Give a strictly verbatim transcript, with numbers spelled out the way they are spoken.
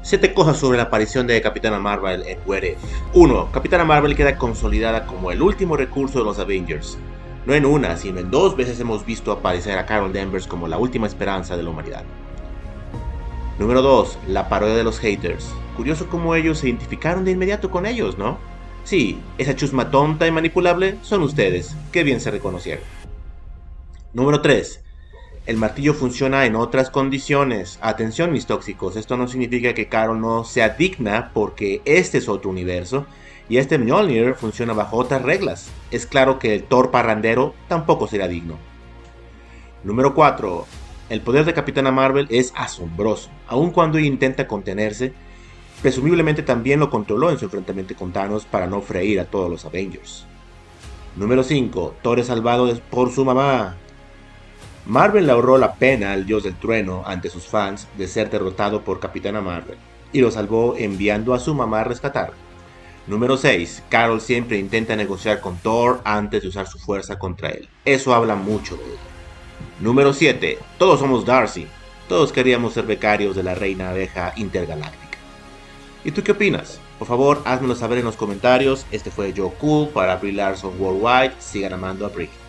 siete cosas sobre la aparición de Capitana Marvel en What If. uno. Capitana Marvel queda consolidada como el último recurso de los Avengers. No en una, sino en dos veces hemos visto aparecer a Carol Danvers como la última esperanza de la humanidad. Número dos. La parodia de los haters. Curioso cómo ellos se identificaron de inmediato con ellos, ¿no? Sí, esa chusma tonta y manipulable son ustedes, qué bien se reconocieron. Número tres. El martillo funciona en otras condiciones. Atención mis tóxicos, esto no significa que Carol no sea digna porque este es otro universo y este Mjolnir funciona bajo otras reglas. Es claro que el Thor parrandero tampoco será digno. Número cuatro. El poder de Capitana Marvel es asombroso, aun cuando ella intenta contenerse. Presumiblemente también lo controló en su enfrentamiento con Thanos para no freír a todos los Avengers. Número cinco. Thor es salvado por su mamá. Marvel le ahorró la pena al dios del trueno ante sus fans de ser derrotado por Capitana Marvel y lo salvó enviando a su mamá a rescatar. Número seis. Carol siempre intenta negociar con Thor antes de usar su fuerza contra él. Eso habla mucho de ella. Número siete. Todos somos Darcy. Todos queríamos ser becarios de la Reina Abeja Intergaláctica. ¿Y tú qué opinas? Por favor, házmelo saber en los comentarios. Este fue Joe Cool para Brie Larson Worldwide. Sigan amando a Brie.